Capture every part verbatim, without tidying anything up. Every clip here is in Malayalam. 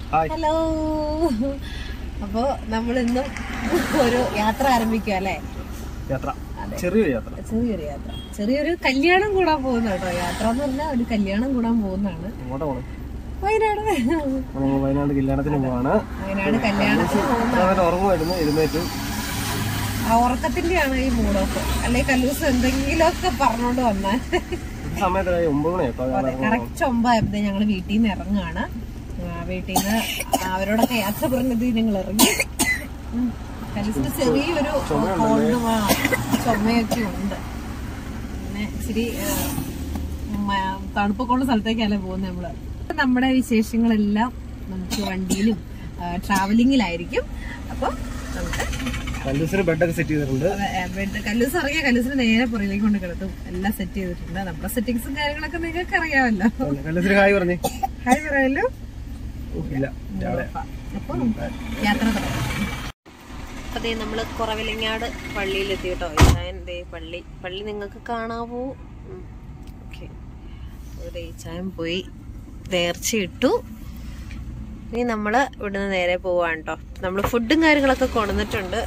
ഹലോ. അപ്പോ നമ്മളിന്നും ഒരു യാത്ര ആരംഭിക്കുക അല്ലേ? ചെറിയൊരു യാത്ര ചെറിയൊരു യാത്ര ചെറിയൊരു കല്യാണം കൂടാൻ പോകുന്ന കേട്ടോ. യാത്ര എന്ന് പറഞ്ഞാൽ ഒരു കല്യാണം കൂടാൻ പോകുന്നതാണ്. വയനാട് വയനാട് കല്യാണത്തിന് പോവാണ്. വയനാട് കല്യാണത്തിന് പോകുന്ന ഉറങ്ങുമായിരുന്നു, എഴുന്നേറ്റ്. ആ ഉറക്കത്തിന്റെയാണ് ഈ മൂടൊക്കെ. അല്ലെ കല്ലൂസ് എന്തെങ്കിലുമൊക്കെ പറഞ്ഞോണ്ട് വന്നാൽ കറക്റ്റ് ഒമ്പായപ്പോഴത്തേ ഞങ്ങള് വീട്ടിൽ നിന്ന് ഇറങ്ങുകയാണ്. വീട്ടിൽ നിന്ന് അവരോടൊക്കെ യാത്ര പറഞ്ഞത് ഞങ്ങൾ ഇറങ്ങി. കല്ലൂസിന് ചെറിയൊരു കോൾഡും ചുമയൊക്കെ ഉണ്ട്. പിന്നെ ഇച്ചിരി തണുപ്പൊക്കെ ഉള്ള സ്ഥലത്തേക്കല്ലേ പോകുന്നത് നമ്മള്. നമ്മുടെ വിശേഷങ്ങളെല്ലാം നമുക്ക് വണ്ടിയിലും ട്രാവലിങ്ങിലായിരിക്കും. അപ്പം നമുക്ക് കല്ലൂസിന് ബെഡൊക്കെ സെറ്റ് ചെയ്തിട്ടുണ്ട്. ബെഡ് കല്ലൂസ് അറിയാം. കല്ലൂസിന് നേരെ പുറകിലേക്ക് കൊണ്ട് കിടത്തും. എല്ലാം സെറ്റ് ചെയ്തിട്ടുണ്ട്. നമ്മുടെ സെറ്റിങ്സും കാര്യങ്ങളൊക്കെ നിങ്ങൾക്ക് അറിയാമല്ലോ. കല്ലൂസിന് ഹായ് പറഞ്ഞേ. ഹായ് പറയാമല്ലോ. അപ്പൊ യാത്ര തുടങ്ങാം. അതെ, നമ്മള് കുറവിലങ്ങാട് പള്ളിയിലെത്തി കേട്ടോ. ഇച്ചായൻ പള്ളി പള്ളി നിങ്ങൾക്ക് കാണാവോ? ഓക്കെ. ഒരു ഇച്ചായൻ പോയി നേർച്ചയിട്ടു. ഇനി നമ്മള് ഇവിടുന്ന് നേരെ പോവാണ് കേട്ടോ. നമ്മള് ഫുഡും കാര്യങ്ങളൊക്കെ കൊണ്ടുവന്നിട്ടുണ്ട്.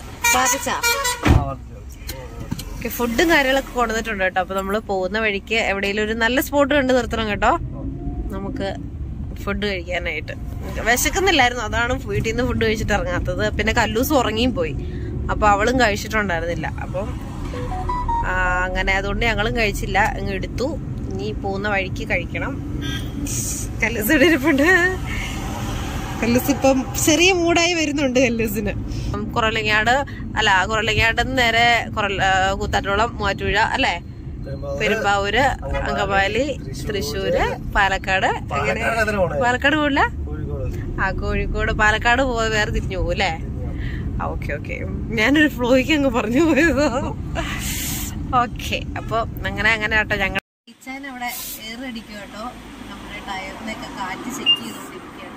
ഓക്കെ, ഫുഡും കാര്യങ്ങളൊക്കെ കൊണ്ടുവന്നിട്ടുണ്ട് കേട്ടോ. അപ്പൊ നമ്മള് പോകുന്ന വഴിക്ക് എവിടെയെങ്കിലും ഒരു നല്ല സ്പോട്ട് കണ്ട് നിർത്തണം കേട്ടോ, നമുക്ക് ഫുഡ് കഴിക്കാനായിട്ട്. വിശക്കുന്നില്ലായിരുന്നു, അതാണ് വീട്ടിൽ നിന്ന് ഫുഡ് കഴിച്ചിട്ട് ഇറങ്ങാത്തത്. പിന്നെ കല്ലൂസ് ഉറങ്ങിയും പോയി, അപ്പൊ അവളും കഴിച്ചിട്ടുണ്ടായിരുന്നില്ല. അപ്പം അങ്ങനെ അതുകൊണ്ട് ഞങ്ങളും കഴിച്ചില്ല, അങ്ങ് എടുത്തു. ഇനി പോകുന്ന വഴിക്ക് കഴിക്കണം. കല്ലൂസ് ഇവിടെ ഇരിപ്പുണ്ട്. കല്ലൂസ് ഇപ്പം ചെറിയ മൂടായി വരുന്നുണ്ട് കല്ലൂസിന്. കുറലങ്ങാട് അല്ല കുറലങ്ങാട് നേരെ കൂത്താറ്റോളം, മൂവാറ്റുപുഴ അല്ലെ, പെരുമ്പാവൂര്, അങ്കമാലി, തൃശ്ശൂര്, പാലക്കാട്. അങ്ങനെ പാലക്കാട് പോവില്ല? ആ കോഴിക്കോട്. പാലക്കാട് പോയി വേറെ തിരിഞ്ഞു പോകും അല്ലേ? ആ ഓക്കെ ഓക്കെ. ഞാനൊരു ഫ്ലോയ്ക്ക് അങ്ങ് പറഞ്ഞു പോയതോ. ഓക്കെ, അപ്പൊ അങ്ങനെ അങ്ങനെ കേട്ടോ. ഞങ്ങൾ ഇച്ചാൻ അവിടെ എയർ അടിക്കും കേട്ടോ. നമ്മുടെ ടയറിനൊക്കെ കാറ്റ് സെറ്റ് ചെയ്തോണ്ടിരിക്കുകയാണ്.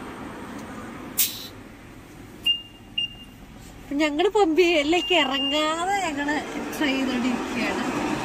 ഞങ്ങള് പമ്പിലേക്ക് ഇറങ്ങാതെ ഞങ്ങള് ട്രൈ ചെയ്തോണ്ടിരിക്കുകയാണ്.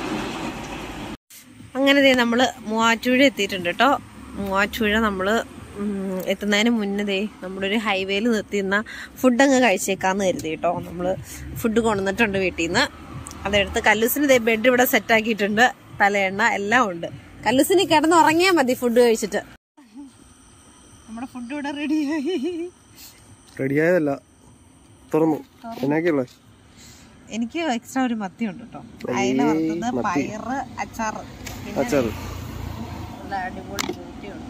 അങ്ങനെ നമ്മള് മൂവാറ്റുപുഴ എത്തിയിട്ടുണ്ട് കേട്ടോ. മൂവാറ്റുപുഴ നമ്മള് എത്തുന്നതിന് മുന്നേ നമ്മളൊരു ഹൈവേയിൽ നിർത്തിയിരുന്ന ഫുഡ് അങ്ങ് കഴിച്ചേക്കാന്ന് കരുതി കേട്ടോ. നമ്മള് ഫുഡ് കൊണ്ടുവന്നിട്ടുണ്ട് വീട്ടിൽ നിന്ന്. അതെടുത്ത് കല്ലൂസിന് ബെഡ് ഇവിടെ സെറ്റ് ആക്കിയിട്ടുണ്ട്. തലയെണ്ണ എല്ലാം ഉണ്ട്. കല്ലൂസിന് കിടന്ന് ഉറങ്ങിയാൽ മതി ഫുഡ് കഴിച്ചിട്ട്. നമ്മുടെ ഫുഡ് ഇവിടെ റെഡിയായി. റെഡിയായതല്ല, തുറന്നു. എനിക്ക് എക്സ്ട്രാ ഒരു മത്തി ഉണ്ട് കേട്ടോ. അയില വറുത്തത്, പയറ്, അച്ചാറ്, അച്ചാറ്, നല്ല അടിപൊളി കൂട്ടിയുണ്ട്.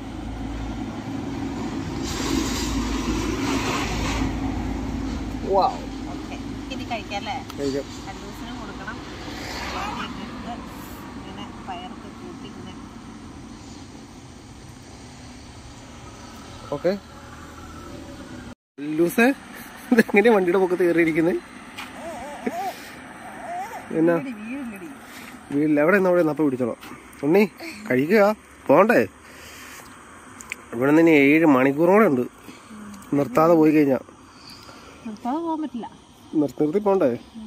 ഇനി കഴിക്കാല്ലേ? കല്ലൂസിനും കൊടുക്കണം. ഇങ്ങനെ പയറൊക്കെ കൂട്ടി ഇങ്ങനെ. ഓക്കെ. ലൂസേ എങ്ങനെയാ വണ്ടിയുടെ പൊക്കത്ത് കയറിയിരിക്കുന്നത്? എന്നാ വീട്ടിൽ എവിടെ നിന്ന് അവിടെ നപ്പ പിടിച്ചോളാം. ഉണ്ണി കഴിക്കുക, പോണ്ടേ? ഇവിടെ നിന്ന് ഇനി ഏഴ് മണിക്കൂറും കൂടെ ഉണ്ട്. നിർത്താതെ പോയി കഴിഞ്ഞാ നിർത്തി നിർത്തി പോണ്ടേ?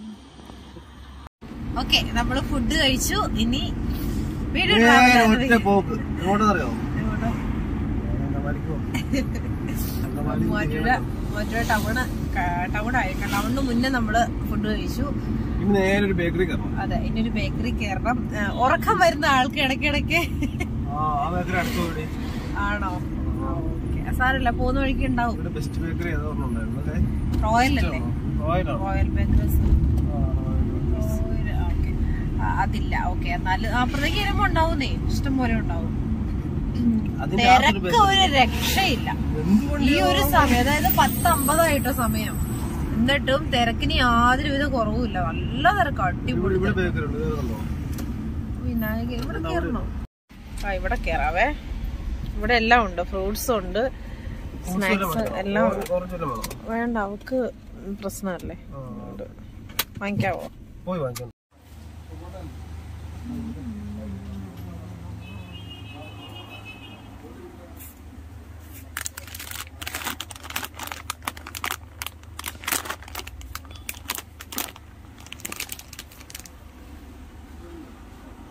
ഓക്കെ, നമ്മള് ഫുഡ് കഴിച്ചു. ഇനി മൂവാറ്റുപുഴ ടൗണ് ടൗൺ ആയിട്ട് ടൗണിന് മുന്നേ നമ്മള് ഫുഡ് കഴിച്ചു. അതെ, ഇനി ഒരു ബേക്കറി കയറണം. ഉറക്കം വരുന്ന ആൾക്ക് ഇടയ്ക്കിടയ്ക്ക് ആണോ? സാരല്ല, പോകുന്ന വഴിക്ക് ഉണ്ടാവും. റോയൽ അല്ലേ? റോയൽ ബേക്കറീസ് അതില്ല. ഓക്കെ, എന്നാലും അപ്പുറത്തേക്ക് വരുമ്പോ ഉണ്ടാവുന്നേ, ഇഷ്ടം പോലെ ഉണ്ടാവും. തിരക്ക് ഒരു രക്ഷയില്ല ഈ ഒരു സമയം. അതായത് പത്ത് അമ്പതായിട്ടോ സമയം, എന്നിട്ടും തിരക്കിന് യാതൊരു വിധ കുറവുമില്ല. നല്ല തിരക്ക്, അടിപൊളി. വിനായക ഇവിടെ കയറണോ? ആ ഇവിടെ കയറാവേ. ഇവിടെ എല്ലാം ഉണ്ട്, ഫ്രൂട്ട്സ് ഉണ്ട്, സ്നാക്സ് എല്ലാം ഉണ്ട്. വേണ്ട, അവക്ക് പ്രശ്നമല്ലേ, വാങ്ങിക്കാവോ?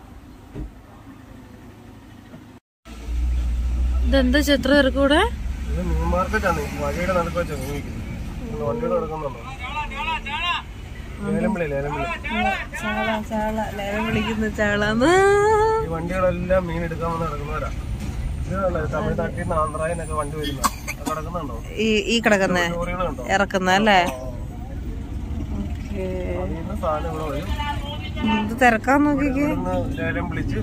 ഇതെന്താ ചിത്ര തിരക്കൂടെ? മീൻ മാർക്കറ്റാണ് വഴിയുടെ നടുക്ക് വെച്ചാൽ വണ്ടികൾ നടക്കുന്നുണ്ടോ? ലേലംവിളി ലേലംവിളി ചാള ചാള ലേലം വിളിക്കുന്ന ചാളന്ന്. ഈ വണ്ടികളെല്ലാം മീൻ എടുക്കാൻ വന്ന് നടക്കുന്നവരാ. ഇത് തമിഴ്നാട്ടിൽ നിന്ന് ആന്ധ്രയിന്നൊക്കെ വണ്ടി വരുന്ന കിടക്കുന്നുണ്ടോ? ഈ ഈ കിടക്കുന്ന ഇറക്കുന്ന അല്ലേ? സാധനം ഇവിടെ വരും. ഇത് തിരക്കാൻ നോക്കിക്കേ. ലേലം വിളിച്ച്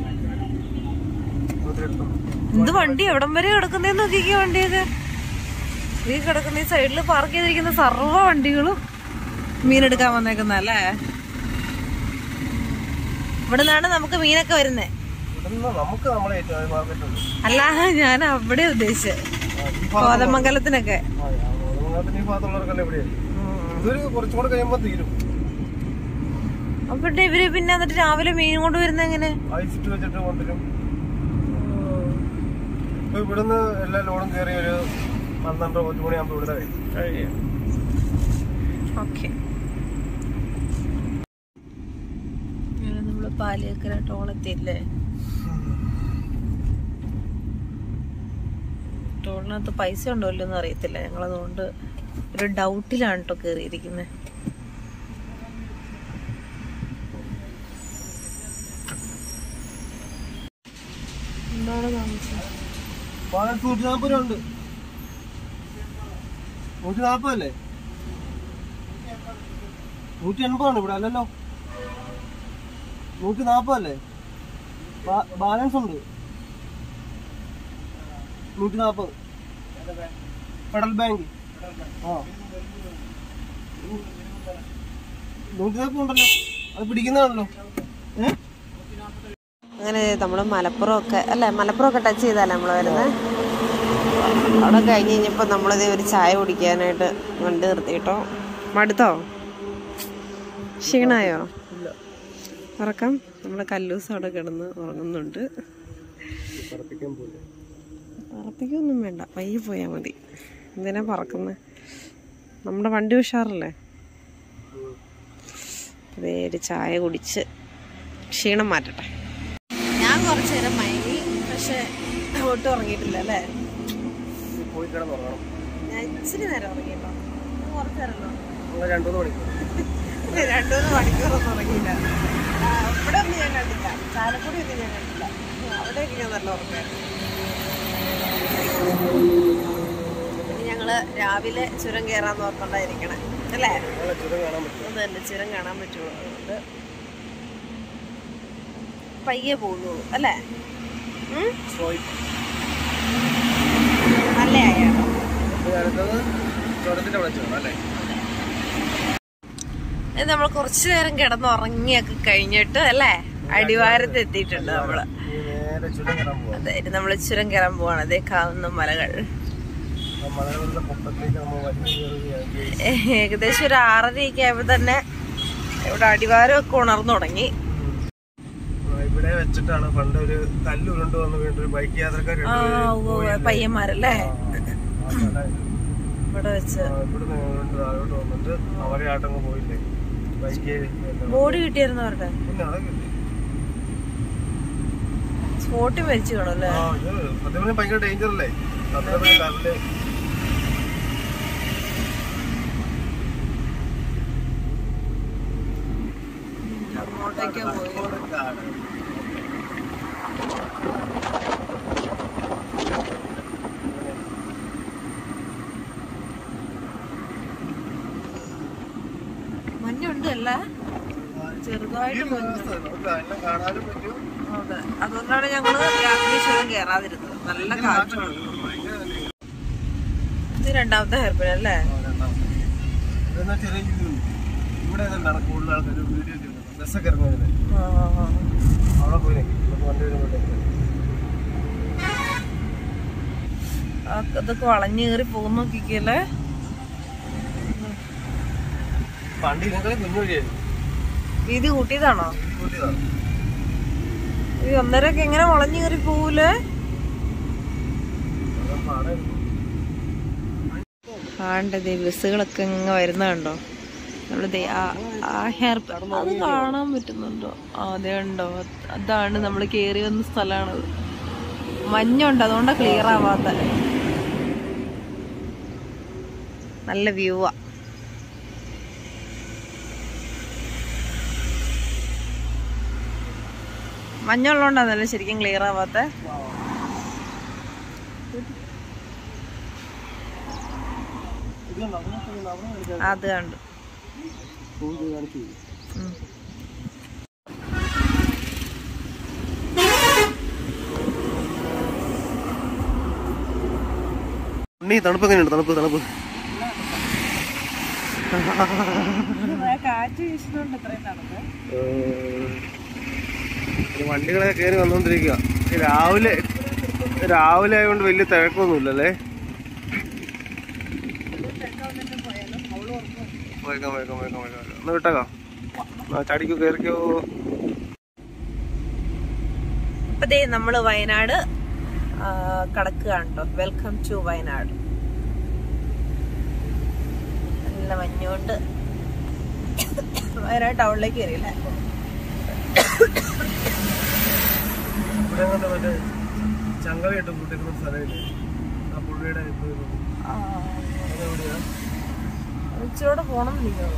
എന്ത് വണ്ടി എവിടം വരെ കിടക്കുന്നേന്ന് നോക്കിക്കേ. വണ്ടിയൊക്കെ ഈ കിടക്കുന്ന ഈ സൈഡില് പാർക്ക് ചെയ്തിരിക്കുന്ന സർവ്വ വണ്ടികളും മീനെടുക്കാൻ വന്നേക്കുന്ന അല്ലേ? ഇവിടെ നിന്നാണ് നമുക്ക് മീനൊക്കെ വരുന്നേ. അല്ല, ഞാൻ അവിടെ ഉദ്ദേശിച്ചത് കോതമംഗലത്തിനൊക്കെ. അപ്പൊ ഇവര് പിന്നെ എന്നിട്ട് രാവിലെ മീൻ കൊണ്ട് വരുന്ന എങ്ങനെ? ഇവിടുന്ന് എല്ലാ ലോഡും കയറി ഒരു പന്ത്രണ്ടോ പത്ത് മണിയാകുമ്പോ ഇവിടെ കഴിയും. ഓക്കെ, നമ്മള് പാലിയേക്കര ടോളെത്തിയില്ലേ? ടോളിനകത്ത് പൈസ ഉണ്ടോ ഇല്ലെന്ന് അറിയത്തില്ല. ഞങ്ങളതുകൊണ്ട് ഒരു ഡൗട്ടിലാണ് കേട്ടോ കയറിയിരിക്കുന്നത്. എന്താണ് താമസം? നൂറ്റി നാപ്പത് രൂപ ഉണ്ട്. നൂറ്റി നാപ്പതല്ലേ? നൂറ്റി എൺപതാണ് ഇവിടെ അല്ലല്ലോ. നൂറ്റി നാപ്പതല്ലേ? ബാലൻസ് ഉണ്ട് നൂറ്റി നാപ്പത്. ഫെഡറൽ ബാങ്ക് ആ നൂറ്റി നാപ്പത് ഉണ്ടല്ലോ. അത് പിടിക്കുന്നതാണല്ലോ. ഏഹ് അങ്ങനെ നമ്മള് മലപ്പുറം ഒക്കെ അല്ലെ, മലപ്പുറം ഒക്കെ ടച്ച് ചെയ്താലേ നമ്മള് വരുന്നത്. അവിടെ കഴിഞ്ഞ് കഴിഞ്ഞപ്പോ നമ്മളിത് ഒരു ചായ കുടിക്കാനായിട്ട് വണ്ടി നിർത്തിയിട്ടോ. മടുത്തോ? ക്ഷീണായോ? ഉറക്കം? നമ്മളെ കല്ലൂസ് അവിടെ കിടന്ന് ഉറങ്ങുന്നുണ്ട്. പറപ്പിക്കൊന്നും വേണ്ട, പയ്യെ പോയാ മതി. എന്തിനാ പറക്കുന്നത്? നമ്മുടെ വണ്ടി ഉഷാറല്ലേ? അതേ ഒരു ചായ കുടിച്ച് ക്ഷീണം മാറ്റട്ടെ. ഞാൻ കുറച്ചു നേരം മയങ്ങി, പക്ഷെ ഒട്ടും ഉറങ്ങിയിട്ടില്ല അല്ലേ? ഞാൻ ഇച്ചിരി നേരം ഉറങ്ങിട്ടോ. കുറച്ചു നേരമല്ലോ, രണ്ടുമൂന്ന് മണിക്കൂറൊന്നും ഉറങ്ങിയില്ല. ഇവിടെ ഒന്നും ഞാൻ കണ്ടില്ല, ചാലക്കുടി ഒന്നും ഞാൻ കണ്ടില്ല. അവിടെയൊക്കെ ഞാൻ നല്ല ഉറങ്ങായിരുന്നു. ഞങ്ങള് രാവിലെ ചുരം കയറാന്ന് ഓർക്കൊണ്ടായിരിക്കണേ അല്ലേ? അതല്ലേ, ചുരം കാണാൻ പറ്റുള്ളൂ. അതുകൊണ്ട് പയ്യെ പോകുന്നുള്ളൂ അല്ലേ? നല്ല ആയാലോ. നമ്മൾ കുറച്ചു നേരം കിടന്നുറങ്ങിയൊക്കെ കഴിഞ്ഞിട്ട് അല്ലേ അടിവാരത്ത് എത്തിയിട്ടുണ്ട് നമ്മള്. അതെ, നമ്മള് ചുരം കയറാൻ പോവാണ്. അതേ കാണുന്ന മലകൾ. ഏകദേശം ഒരു ആറരയൊക്കെ ആയപ്പോ തന്നെ ഇവിടെ അടിവാരം ഒക്കെ ഉണർന്നു തുടങ്ങി. ഇവിടെ വെച്ചിട്ടാണ് പണ്ട് ഒരു കല്ല് ഉരുണ്ട് വന്ന് വീണ്ടും ഒരു ബൈക്ക് യാത്രക്കാർ പയ്യന്മാരല്ലേ ഇവിടെ വെച്ച് താഴോട്ട് വന്നിട്ട് അവരെ ആട്ടങ്ങ് പോയില്ലേ. ബൈക്ക് ബോഡി കിട്ടിയായിരുന്നു അവരുടെ. സ്പോട്ടിൽ മരിച്ചു കാണുമല്ലേ? സത്യം ഭയങ്കര ഡേഞ്ചർ അല്ലേ? കല്ല് അങ്ങോട്ടേക്കാ പോയി. മഞ്ഞുണ്ട് അല്ല, ചെറുതായിട്ട് കാണാനും പറ്റും. അതെ, അതുകൊണ്ടാണ് ഞങ്ങള് രാത്രി ചുരം കയറാതിരുന്നത്. നല്ല കാറ്റുണ്ട്. ഇത് രണ്ടാമത്തെ ഹെയർപിൻ അല്ലേ? ചെറിയ ഇവിടെ കൂടുതൽ ആൾക്കാർ വീഡിയോ ബസ്സൊക്കെ ഇറങ്ങുന്നത്. അവിടെ പോയി വണ്ടി അതൊക്കെ വളഞ്ഞു കയറി പോകുന്ന നോക്കിക്കല്ലേ. പണ്ട് ഇതിനൊക്കെ കുഞ്ഞു വഴിയായിരുന്നു. വീതി കൂട്ടിയതാണോ? ഈ ഒന്നരൊക്കെ എങ്ങനെ വളഞ്ഞു കയറി പോവൂലേ? കാണണ്ടേ ബസ്സുകളൊക്കെ ഇങ്ങനെ വരുന്ന കണ്ടോ? നമ്മളിതേ ആ ഹെയർ അത് കാണാൻ പറ്റുന്നുണ്ടോ? അതെ ഉണ്ടോ? അതാണ് നമ്മൾ കയറി വന്ന സ്ഥലമാണത്. മഞ്ഞുണ്ട്, അതുകൊണ്ടാണ് ക്ലിയർ ആവാത്ത. നല്ല വ്യൂവാ. മഞ്ഞുള്ളതുകൊണ്ടാണല്ലോ ശരിക്കും ക്ലിയർ ആവാത്ത. അത് കണ്ടു. തണുപ്പ് എങ്ങനെയുണ്ട്? തണുപ്പ് തണുപ്പ് കാറ്റ് വീശുന്നുണ്ട്. ഇത്രയും തണുപ്പ്. വണ്ടികളെ കയറി വന്നോണ്ടിരിക്കുക. രാവിലെ രാവിലെ ആയതുകൊണ്ട് വലിയ തിരക്കൊന്നുമില്ലല്ലേ. പോയേക്കാം പോയേക്കാം പോയേക്കാം പോയേക്കാം ഒന്ന് വിട്ടേക്കാം. ചാടിക്കോ കയറിക്കോ. ഇപ്പൊ ദേ നമ്മള് വയനാട് കടക്കുകയാണ് കേട്ടോ. Welcome to Wayanad. നല്ല മഞ്ഞുകൊണ്ട് വയനാട് ടൗണിലേക്ക് കയറിയില്ലേ. ചങ്ങലയിട്ട് കൂട്ടിക്കുന്ന സ്ഥലമില്ലേ ആ പുള്ളിയുടെ ഉച്ചയോടെ പോണം.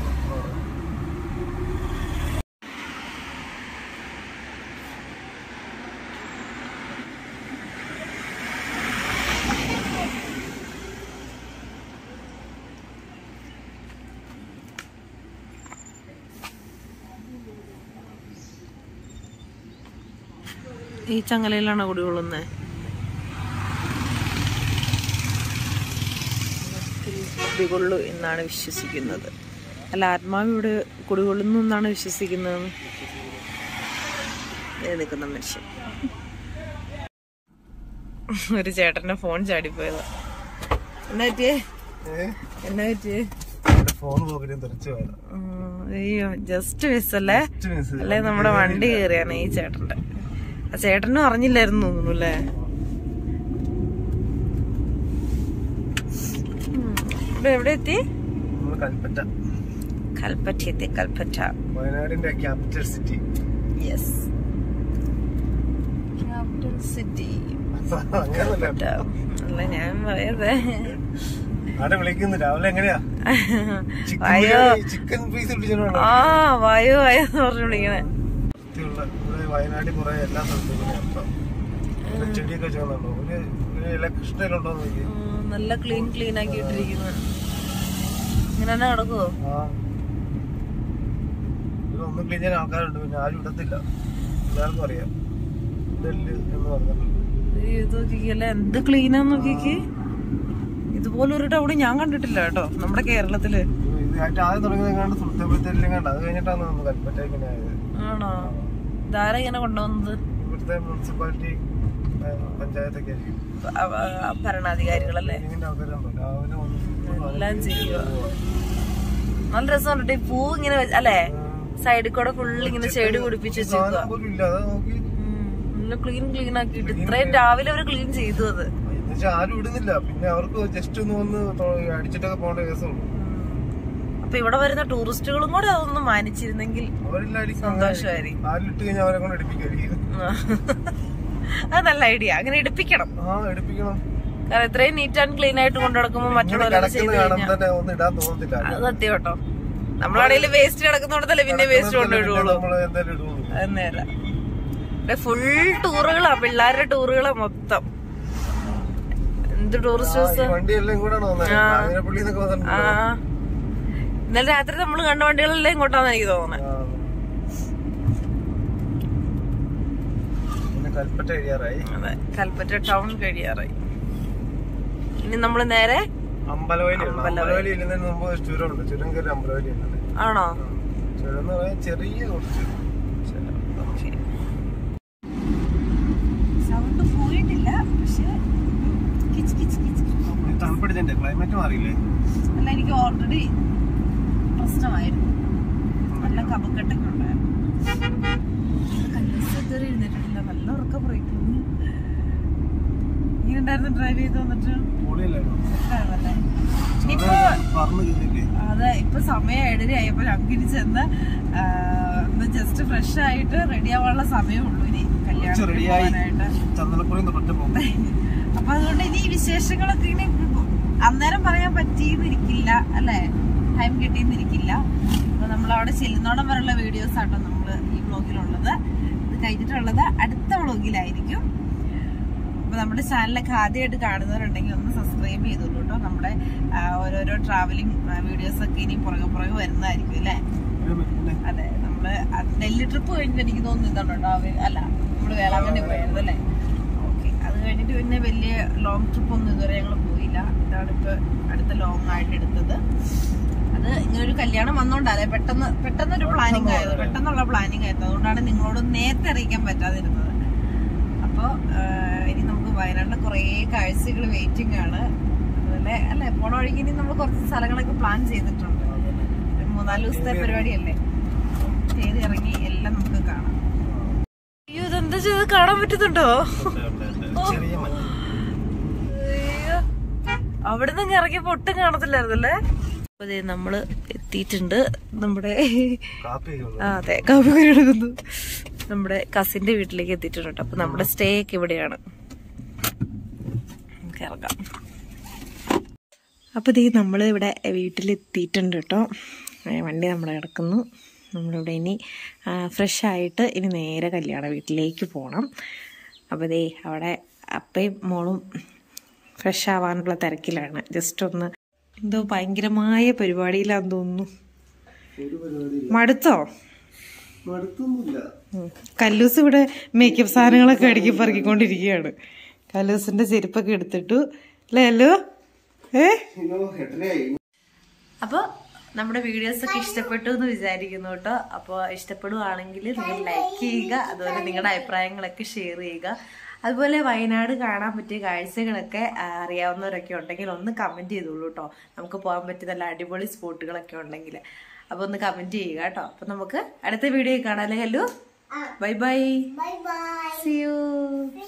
ഈ ചങ്ങലയിലാണ് കുടികൊള്ളുന്നത്. കുടികൊള്ളു എന്നാണ് വിശ്വസിക്കുന്നത്. അല്ല, ആത്മാവ് ഇവിടെ കുടികൊള്ളുന്നു എന്നാണ് വിശ്വസിക്കുന്നത്. നിൽക്കുന്ന മനുഷ്യൻ. ഒരു ചേട്ടന്റെ ഫോൺ ചാടിപ്പോയതാ. എന്നാ പറ്റിയേ? എന്നാ പറ്റിയേ? അയ്യോ, ജസ്റ്റ് മിസ് അല്ലേ? അല്ലെ നമ്മുടെ വണ്ടി കയറിയാണ് ഈ ചേട്ടന്റെ. ആ ചേട്ടനും അറിഞ്ഞില്ലായിരുന്നു തോന്നുന്നു അല്ലേ? ഇവിടെ എവിടെ എത്തി? കൽപ്പറ്റ. കൽപ്പറ്റ എത്തി. കൽപ്പറ്റ വയനാടിന്റെ capital city. Yes, capital city. അല്ല, ഞാൻ പറയാതെ വിളിക്കുന്നു രാവിലെ. എങ്ങനെയാ വായോ ചിക്കൻ പീസ്? ആ വായോ വായോ പറഞ്ഞു വിളിക്കണേ. വയനാട്ടിൽ കുറെ എല്ലാ സ്ഥലത്തും ചെടിയൊക്കെ വെച്ചോണ്ടോ ഒരു ഇലകൃഷ്ണയിലുണ്ടോ നോക്കി. നല്ല ക്ലീൻ ക്ലീൻ ആക്കി ഇട്ടിരിക്കുന്നത്. ഇങ്ങനെ തന്നെ കിടക്കുവോ? ഒന്നും ക്ലീൻ ചെയ്യാൻ ആൾക്കാരുണ്ട്, പിന്നെ ആരും ഇടത്തില്ല. എല്ലാവർക്കും അറിയാം നെല്ല് എന്ന് പറഞ്ഞിട്ടുണ്ട്. ഇത് നോക്കിക്കല്ലേ എന്ത് ക്ലീനാന്ന് നോക്കിക്ക്. ഇതുപോലെ ഒരു ടൗൺ ഞാൻ കണ്ടിട്ടില്ല കേട്ടോ നമ്മുടെ കേരളത്തില്. ആദ്യം തുടങ്ങിയത് സുൽത്താൻബത്തേരിലും കണ്ട, അത് കഴിഞ്ഞിട്ടാണ് കൽപ്പറ്റ ഇങ്ങനെ ആയത്. ആണോ? ഇതാരാ ഇങ്ങനെ കൊണ്ടുവന്നത്? ഇവിടുത്തെ മുനിസിപ്പാലിറ്റി പഞ്ചായത്തൊക്കെ ഭരണാധികാരികളല്ലേ? എല്ലാം ചെയ്യുക. നല്ല രസമുണ്ട്. ഈ പൂ ഇങ്ങനെ അല്ലേ സൈഡിൽ കൂടെ ഫുള്ള് ഇങ്ങനെ ചെടി പിടിപ്പിച്ച് വെച്ചേക്കുക. നല്ല ക്ലീൻ ക്ലീൻ ആക്കിയിട്ട് ഇത്രയും രാവിലെ അവര് ക്ലീൻ ചെയ്തു. അത് ആരും ഇടുന്നില്ല, പിന്നെ അവർക്ക് ജസ്റ്റ് ഒന്ന് വന്ന് അടിച്ചിട്ടൊക്കെ പോകേണ്ട കേസുള്ളൂ. അപ്പൊ ഇവിടെ വരുന്ന ടൂറിസ്റ്റുകളും കൂടെ അതൊന്നും മാനിച്ചിരുന്നെങ്കിൽ സന്തോഷമായിരിക്കും. അത് നല്ല ഐഡിയ. അങ്ങനെ എടുപ്പിക്കണം. കാരണം ഇത്രയും നീറ്റ് ആൻഡ് ക്ലീൻ ആയിട്ട് കൊണ്ടു നടക്കുമ്പോ മറ്റുള്ളവരെ അത് സത്യം കേട്ടോ. നമ്മളാണെങ്കിൽ വേസ്റ്റ് കിടക്കുന്നിടത്തല്ലേ പിന്നെ വേസ്റ്റ് കൊണ്ടിടുള്ളൂ. അന്നേര ഫുൾ ടൂറുകളാ, പിള്ളേരുടെ ടൂറുകളാ മൊത്തം. എന്ത് ടൂറിസ്റ്റ് ബസ്. ആ ഇന്നലെ രാത്രി നമ്മള് കണ്ട വണ്ടികളെല്ലാം ഇങ്ങോട്ടാന്ന് എനിക്ക് തോന്നുന്നത്. അതെ, കൽപ്പറ്റ ടൗൺ കഴിയാറായി. ഇനി നമ്മള് നേരെ ആണോ? സൗണ്ട് പോയിട്ടില്ല, പക്ഷെ ക്ലൈമറ്റ് മാറിയില്ലേ? അല്ല, എനിക്ക് ഓൾറെഡി പ്രശ്നമായിരുന്നു. നല്ല കപക്കെട്ടൊക്കെ ഉണ്ടായിരുന്നു. കല്യാണത്തിൽ എഴുന്നേറ്റിട്ടില്ല. നല്ല ഉറക്കം പറയിക്കുന്നു. ഇങ്ങനെ ഉണ്ടായിരുന്നു ഡ്രൈവ് ചെയ്ത് വന്നിട്ട്. ഇനിയിപ്പോ അതെ, ഇപ്പൊ സമയം ഏഴര ആയപ്പോ ഞങ്ങൾക്ക് ചെന്ന് ജസ്റ്റ് ഫ്രഷ് ആയിട്ട് റെഡി ആവാനുള്ള സമയമുള്ളൂ ഇനി കല്യാണത്തിന് പോകാനായിട്ട്. അപ്പൊ അതുകൊണ്ട് ഇനി വിശേഷങ്ങളൊക്കെ ഇങ്ങനെ അന്നേരം പറയാൻ പറ്റിയെന്നിരിക്കില്ല. അല്ലെ ടൈം കിട്ടിയെന്നിരിക്കില്ല. അപ്പൊ നമ്മൾ അവിടെ ചെല്ലുന്നോടം വരെയുള്ള വീഡിയോസ് ആട്ടോ നമ്മള് ഈ വ്ളോഗിലുള്ളത്. ഇത് കഴിഞ്ഞിട്ടുള്ളത് അടുത്ത വ്ളോഗിലായിരിക്കും. അപ്പൊ നമ്മുടെ ചാനലൊക്കെ ആദ്യമായിട്ട് കാണുന്നവരുണ്ടെങ്കിൽ ഒന്ന് സബ്സ്ക്രൈബ് ചെയ്തോളൂ കേട്ടോ. നമ്മുടെ ഓരോരോ ട്രാവലിംഗ് വീഡിയോസ് ഒക്കെ ഇനി പുറകെ പുറകെ വരുന്നതായിരിക്കും അല്ലെ. അതെ, നമ്മള് ഡൽഹി ട്രിപ്പ് കഴിഞ്ഞിട്ട് എനിക്ക് തോന്നുന്നു ഇതാണ് കേട്ടോ. അല്ല, നമ്മള് വേളാങ്കണ്ണി പോയത് അല്ലെ. ഓക്കെ, അത് കഴിഞ്ഞിട്ട് പിന്നെ വലിയ ലോങ് ട്രിപ്പ് ഒന്നും ഇതുവരെ ഞങ്ങൾ പോയില്ല. ഇതാണ് ഇപ്പൊ അടുത്ത ലോങ് ആയിട്ട് എടുത്തത്. അത് ഇങ്ങനൊരു കല്യാണം വന്നോണ്ടല്ലേ പെട്ടെന്ന് പെട്ടെന്നൊരു പ്ലാനിങ് ആയത്, പെട്ടെന്നുള്ള പ്ലാനിങ് ആയിരുന്നു. അതുകൊണ്ടാണ് നിങ്ങളോട് നേരത്തെ അറിയിക്കാൻ പറ്റാതിരുന്നത്. അപ്പൊ ഇനി നമുക്ക് വയനാട്ടിലെ കുറേ കാഴ്ചകൾ വെയിറ്റിംഗ് ആണ്. അതുപോലെ അല്ലെ, പോണ വഴിക്ക് ഇനി നമ്മൾ കുറച്ച് സ്ഥലങ്ങളൊക്കെ പ്ലാൻ ചെയ്തിട്ടുണ്ട്. ഒരു മൂന്നാല് ദിവസത്തെ പരിപാടിയല്ലേ, ചെയ്ത് ഇറങ്ങി എല്ലാം നമുക്ക് കാണാം. അയ്യോ, ഇതെന്താ ചെയ്ത് കാണാൻ പറ്റുന്നുണ്ടോ? അവിടെ നിന്ന് ഇറങ്ങിയപ്പോ ഒട്ടും കാണത്തില്ലായിരുന്നല്ലേ. അപ്പൊ അതെ, നമ്മള് എത്തിയിട്ടുണ്ട്. നമ്മുടെ ആ അതെ കാപ്പി എടുക്കുന്നു. നമ്മുടെ കസിന്റെ വീട്ടിലേക്ക് എത്തിയിട്ടുണ്ട്. അപ്പൊ നമ്മുടെ സ്റ്റേ ഒക്കെ ഇവിടെയാണ്. നമുക്ക് ഇറങ്ങാം. അപ്പൊ ഇതേ നമ്മള് ഇവിടെ വീട്ടിലെത്തിയിട്ടുണ്ട് കേട്ടോ. വണ്ടി നമ്മൾ കിടക്കുന്നു. നമ്മളിവിടെ ഇനി ഫ്രഷ് ആയിട്ട് ഇനി നേരെ കല്യാണ വീട്ടിലേക്ക് പോകണം. അപ്പോൾ ദേ അവിടെ അപ്പയും മോളും ഫ്രഷ് ആവാനുള്ള തിരക്കിലാണ്. ജസ്റ്റ് ഒന്ന് എന്തോ ഭയങ്കരമായ പരിപാടിയിലാന്ന് തോന്നുന്നു. മടുത്തോ? കല്ലൂസ് ഇവിടെ മേക്കപ്പ് സാധനങ്ങളൊക്കെ അടുക്കി പറക്കിക്കൊണ്ടിരിക്കുകയാണ്. കല്ലൂസിന്റെ ചെരുപ്പൊക്കെ എടുത്തിട്ടു അല്ലേ അല്ലോ? ഏ അപ്പൊ നമ്മുടെ വീഡിയോസ് ഒക്കെ ഇഷ്ടപ്പെട്ടു എന്ന് വിചാരിക്കുന്നു കേട്ടോ. അപ്പോൾ ഇഷ്ടപ്പെടുവാണെങ്കിൽ നിങ്ങൾ ലൈക്ക് ചെയ്യുക. അതുപോലെ നിങ്ങളുടെ അഭിപ്രായങ്ങളൊക്കെ ഷെയർ ചെയ്യുക. അതുപോലെ വയനാട് കാണാൻ പറ്റിയ കാഴ്ചകളൊക്കെ അറിയാവുന്നവരൊക്കെ ഉണ്ടെങ്കിൽ ഒന്ന് കമന്റ് ചെയ്തോളൂ കേട്ടോ. നമുക്ക് പോകാൻ പറ്റിയ നല്ല അടിപൊളി സ്പോട്ടുകളൊക്കെ ഉണ്ടെങ്കിൽ അപ്പൊ ഒന്ന് കമന്റ് ചെയ്യുക കേട്ടോ. അപ്പൊ നമുക്ക് അടുത്ത വീഡിയോ കാണാം അല്ലേ hello. Bye bye, see U.